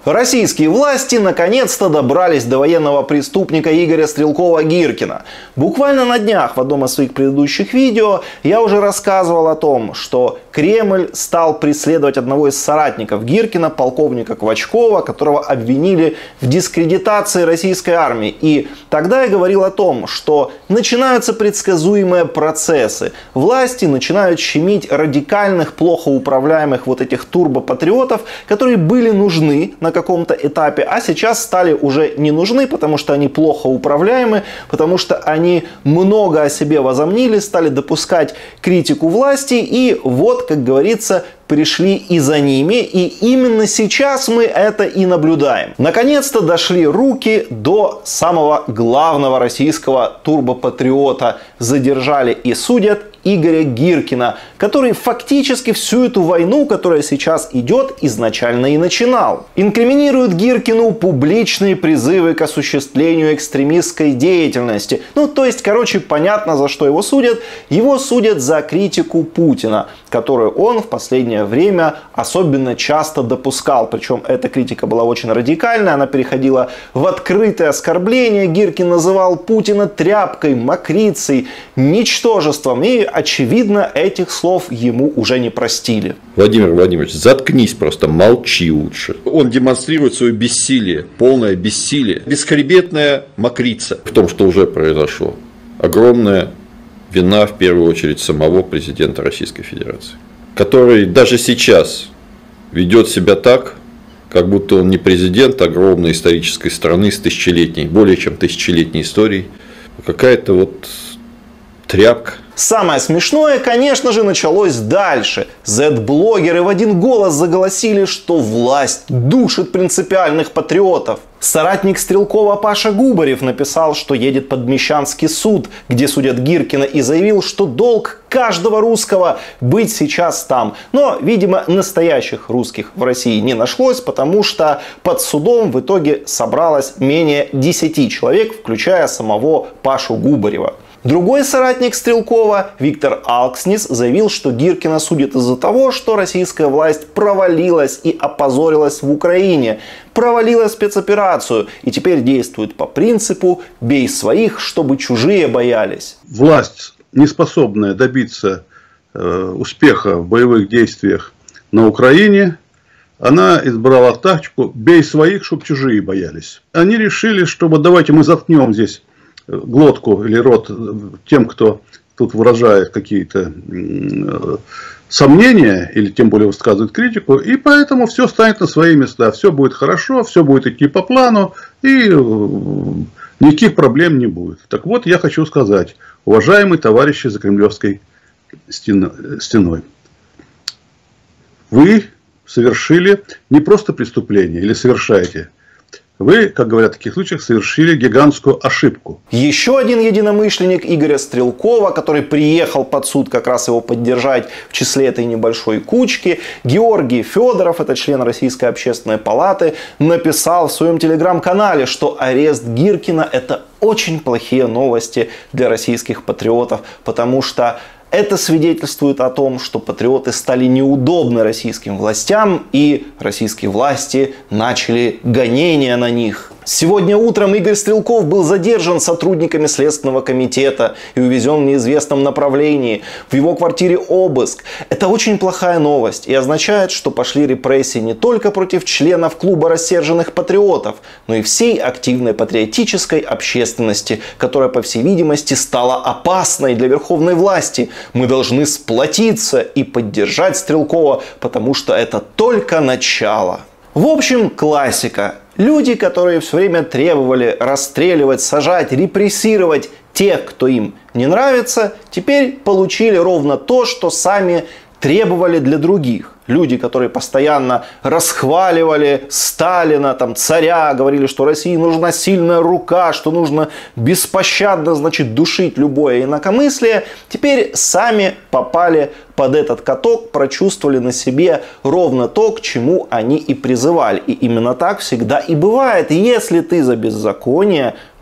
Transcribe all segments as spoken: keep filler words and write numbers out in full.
Российские власти наконец-то добрались до военного преступника Игоря Стрелкова-Гиркина. Буквально на днях в одном из своих предыдущих видео я уже рассказывал о том, что Кремль стал преследовать одного из соратников Гиркина, полковника Квачкова, которого обвинили в дискредитации российской армии. И тогда я говорил о том, что начинаются предсказуемые процессы. Власти начинают щемить радикальных, плохо управляемых вот этих турбопатриотов, которые были нужны на каком-то этапе, а сейчас стали уже не нужны, потому что они плохо управляемы, потому что они много о себе возомнили, стали допускать критику власти, и вот, как говорится, пришли и за ними, и именно сейчас мы это и наблюдаем. Наконец-то дошли руки до самого главного российского турбопатриота. Задержали и судят Игоря Гиркина, который фактически всю эту войну, которая сейчас идет, изначально и начинал. Инкриминируют Гиркину публичные призывы к осуществлению экстремистской деятельности. Ну, то есть, короче, понятно, за что его судят. Его судят за критику Путина, которую он в последнее время особенно часто допускал. Причем эта критика была очень радикальная, она переходила в открытое оскорбление. Гиркин называл Путина тряпкой, мокрицей, ничтожеством. И, очевидно, этих слов ему уже не простили. Владимир Владимирович, заткнись просто, молчи лучше. Он демонстрирует свое бессилие, полное бессилие, бесхребетная мокрица в том, что уже произошло. Огромная вина, в первую очередь, самого президента Российской Федерации, который даже сейчас ведет себя так, как будто он не президент огромной исторической страны с тысячелетней, более чем тысячелетней историей, а какая-то вот тряпка. Самое смешное, конечно же, началось дальше. зет-блогеры в один голос заголосили, что власть душит принципиальных патриотов. Соратник Стрелкова Паша Губарев написал, что едет под Мещанский суд, где судят Гиркина, и заявил, что долг каждого русского быть сейчас там. Но, видимо, настоящих русских в России не нашлось, потому что под судом в итоге собралось менее десяти человек, включая самого Пашу Губарева. Другой соратник Стрелкова, Виктор Алкснис, заявил, что Гиркина судят из-за того, что российская власть провалилась и опозорилась в Украине, провалила спецоперацию и теперь действует по принципу «бей своих, чтобы чужие боялись». Власть, не способная добиться э, успеха в боевых действиях на Украине, она избрала тактику «бей своих, чтобы чужие боялись». Они решили, что вот давайте мы заткнем здесь глотку или рот тем, кто тут выражает какие-то сомнения или тем более высказывает критику, и поэтому все станет на свои места, все будет хорошо, все будет идти по плану, и никаких проблем не будет. Так вот, я хочу сказать, уважаемые товарищи за кремлевской стеной, вы совершили не просто преступление или совершаете. Вы, как говорят в таких случаях, совершили гигантскую ошибку. Еще один единомышленник Игоря Стрелкова, который приехал под суд как раз его поддержать в числе этой небольшой кучки, Георгий Федоров, это член Российской общественной палаты, написал в своем телеграм-канале, что арест Гиркина – это очень плохие новости для российских патриотов, потому что это свидетельствует о том, что патриоты стали неудобны российским властям, и российские власти начали гонения на них. Сегодня утром Игорь Стрелков был задержан сотрудниками Следственного комитета и увезен в неизвестном направлении. В его квартире обыск. Это очень плохая новость и означает, что пошли репрессии не только против членов клуба рассерженных патриотов, но и всей активной патриотической общественности, которая, по всей видимости, стала опасной для верховной власти. Мы должны сплотиться и поддержать Стрелкова, потому что это только начало. В общем, классика. Люди, которые все время требовали расстреливать, сажать, репрессировать тех, кто им не нравится, теперь получили ровно то, что сами требовали для других. Люди, которые постоянно расхваливали Сталина, там, царя, говорили, что России нужна сильная рука, что нужно беспощадно, значит, душить любое инакомыслие, теперь сами попали под этот каток, прочувствовали на себе ровно то, к чему они и призывали. И именно так всегда и бывает. Если ты за беззаконие,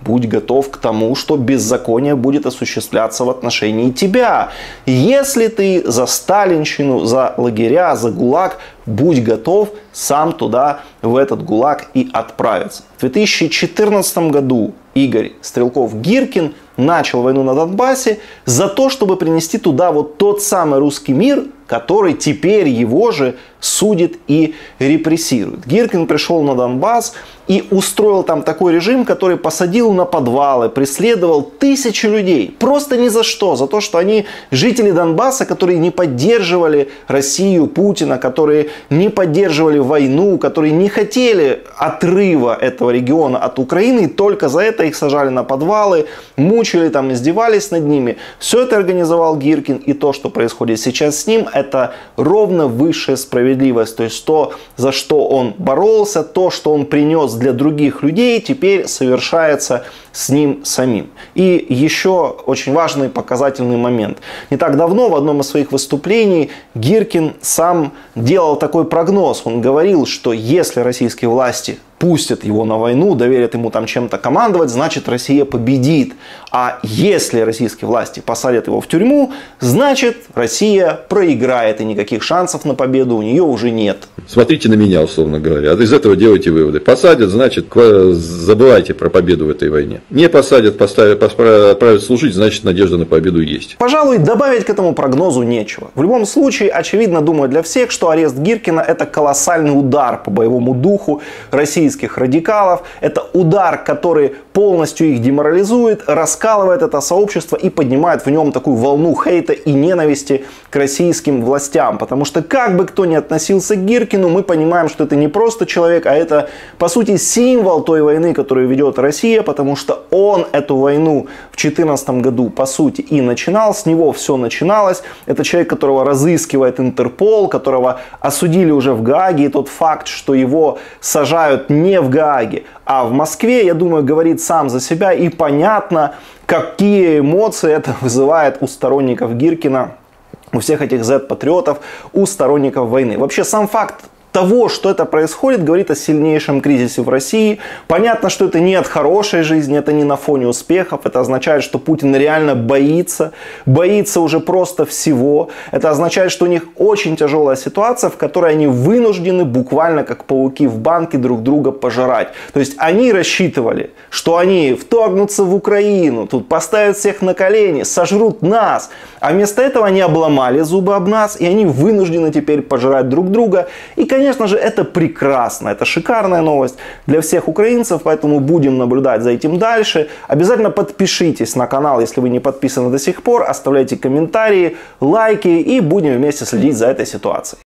будь готов к тому, что беззаконие будет осуществляться в отношении тебя. Если ты за сталинщину, за лагеря, за ГУЛАГ, будь готов сам туда, в этот ГУЛАГ и отправиться. В две тысячи четырнадцатом году Игорь Стрелков-Гиркин начал войну на Донбассе за то, чтобы принести туда вот тот самый русский мир, который теперь его же судит и репрессирует. Гиркин пришел на Донбасс и устроил там такой режим, который посадил на подвалы, преследовал тысячи людей. Просто ни за что. За то, что они жители Донбасса, которые не поддерживали Россию, Путина, которые не поддерживали войну, которые не хотели отрыва этого региона от Украины. И только за это их сажали на подвалы, мучили, там, издевались над ними. Все это организовал Гиркин. И то, что происходит сейчас с ним, это ровно высшая справедливость. То есть то, за что он боролся, то, что он принес для других людей, теперь совершается с ним самим. И еще очень важный показательный момент. Не так давно в одном из своих выступлений Гиркин сам делал такой прогноз. Он говорил, что если российские власти пустят его на войну, доверят ему там чем-то командовать, значит Россия победит. А если российские власти посадят его в тюрьму, значит Россия проиграет, и никаких шансов на победу у нее уже нет. Смотрите на меня, условно говоря, а из этого делайте выводы. Посадят, значит, забывайте про победу в этой войне. Не посадят, поставят, отправят служить, значит надежда на победу есть. Пожалуй, добавить к этому прогнозу нечего. В любом случае, очевидно, думаю для всех, что арест Гиркина – это колоссальный удар по боевому духу российских радикалов. Это удар, который полностью их деморализует, раскалывает это сообщество и поднимает в нем такую волну хейта и ненависти к российским властям. Потому что как бы кто ни относился к Гиркину, мы понимаем, что это не просто человек, а это, по сути, символ той войны, которую ведет Россия, потому что он эту войну в две тысячи четырнадцатом году, по сути, и начинал. С него все начиналось. Это человек, которого разыскивает Интерпол, которого осудили уже в Гааге. И тот факт, что его сажают не в Гааге, а в Москве, я думаю, говорит сам за себя. И понятно, какие эмоции это вызывает у сторонников Гиркина, у всех этих зет-патриотов, у сторонников войны. Вообще сам факт того, что это происходит, говорит о сильнейшем кризисе в России. Понятно, что это не от хорошей жизни, это не на фоне успехов. Это означает, что Путин реально боится, боится уже просто всего. Это означает, что у них очень тяжелая ситуация, в которой они вынуждены буквально как пауки в банке друг друга пожирать. То есть они рассчитывали, что они вторгнутся в Украину, тут поставят всех на колени, сожрут нас. А вместо этого они обломали зубы об нас, и они вынуждены теперь пожирать друг друга. И, конечно же, это прекрасно, это шикарная новость для всех украинцев, поэтому будем наблюдать за этим дальше. Обязательно подпишитесь на канал, если вы не подписаны до сих пор, оставляйте комментарии, лайки, и будем вместе следить за этой ситуацией.